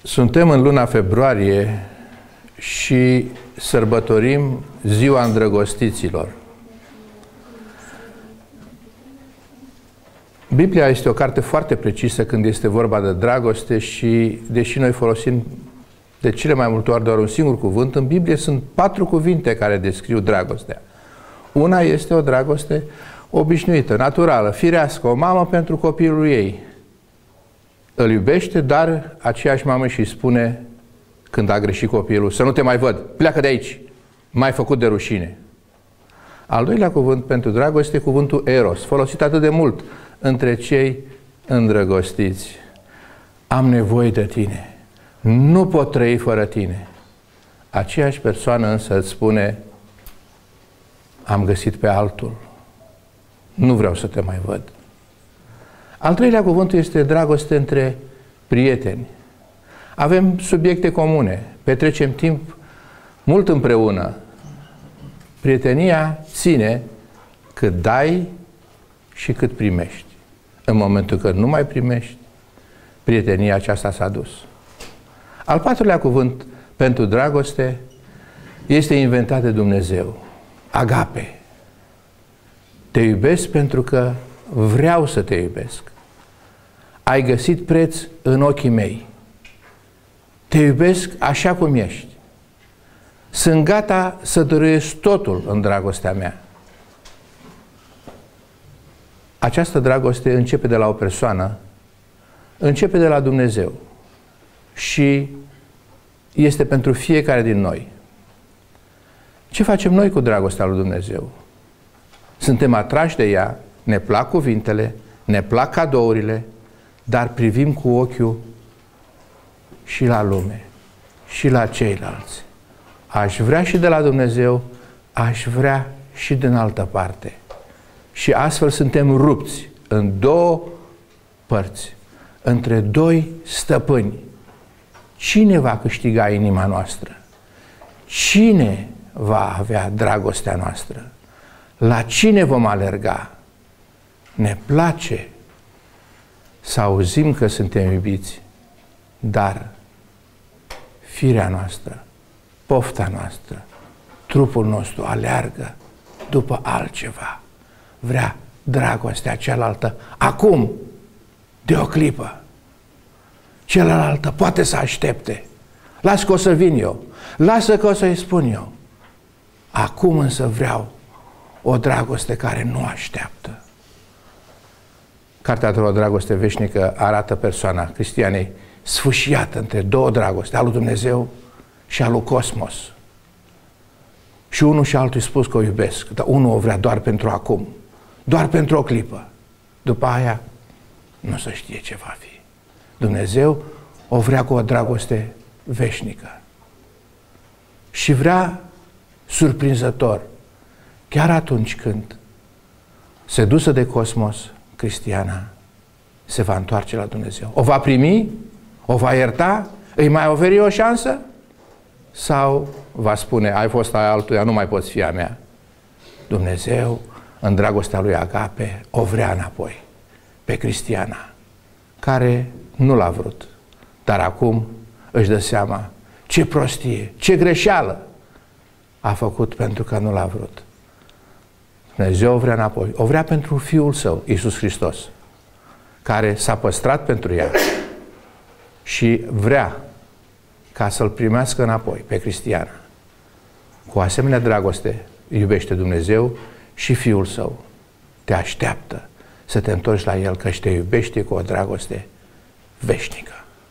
Suntem în luna februarie și sărbătorim Ziua Îndrăgostiților. Biblia este o carte foarte precisă când este vorba de dragoste și, deși noi folosim de cele mai multe ori doar un singur cuvânt, în Biblie sunt 4 cuvinte care descriu dragostea. Una este o dragoste obișnuită, naturală, firească, o mamă pentru copilul ei. Îl iubește, dar aceeași mamă și spune când a greșit copilul: să nu te mai văd, pleacă de aici, m-ai făcut de rușine. Al doilea cuvânt pentru dragoste este cuvântul eros, folosit atât de mult între cei îndrăgostiți. Am nevoie de tine, nu pot trăi fără tine. Aceeași persoană însă îți spune: am găsit pe altul, nu vreau să te mai văd. Al treilea cuvânt este dragoste între prieteni. Avem subiecte comune, petrecem timp mult împreună. Prietenia ține cât dai și cât primești. În momentul când nu mai primești, prietenia aceasta s-a dus. Al patrulea cuvânt pentru dragoste este inventat de Dumnezeu. Agape. Te iubesc pentru că vreau să te iubesc. Ai găsit preț în ochii mei. Te iubesc așa cum ești. Sunt gata să dăruiesc totul în dragostea mea. Această dragoste începe de la o persoană, începe de la Dumnezeu și este pentru fiecare din noi. Ce facem noi cu dragostea lui Dumnezeu? Suntem atrași de ea, ne plac cuvintele, ne plac cadourile, dar privim cu ochiul și la lume, și la ceilalți. Aș vrea și de la Dumnezeu, aș vrea și din altă parte. Și astfel suntem rupți în două părți, între doi stăpâni. Cine va câștiga inima noastră? Cine va avea dragostea noastră? La cine vom alerga? Ne place să auzim că suntem iubiți, dar firea noastră, pofta noastră, trupul nostru aleargă după altceva. Vrea dragostea cealaltă acum, de o clipă. Cealaltă poate să aștepte. Lasă că o să vin eu. Lasă că o să-i spun eu. Acum însă vreau o dragoste care nu așteaptă. Cartea O dragoste veșnică arată persoana cristianei sfâșiată între două dragoste, al lui Dumnezeu și al lui Cosmos. Și unul și altul îi spus că o iubesc, dar unul o vrea doar pentru acum, doar pentru o clipă. După aia nu se știe ce va fi. Dumnezeu o vrea cu o dragoste veșnică. Și vrea surprinzător, chiar atunci când, sedusă de Cosmos, cristiana se va întoarce la Dumnezeu. O va primi? O va ierta? Îi mai oferi o șansă? Sau va spune: ai fost a altuia, nu mai poți fi a mea? Dumnezeu, în dragostea lui agape, o vrea înapoi pe cristiana, care nu l-a vrut, dar acum își dă seama ce prostie, ce greșeală a făcut pentru că nu l-a vrut. Dumnezeu o vrea înapoi. O vrea pentru Fiul Său, Iisus Hristos, care s-a păstrat pentru ea și vrea ca să-L primească înapoi pe cristiana. Cu asemenea dragoste iubește Dumnezeu și Fiul Său. Te așteaptă să te întorci la El, căci te iubește cu o dragoste veșnică.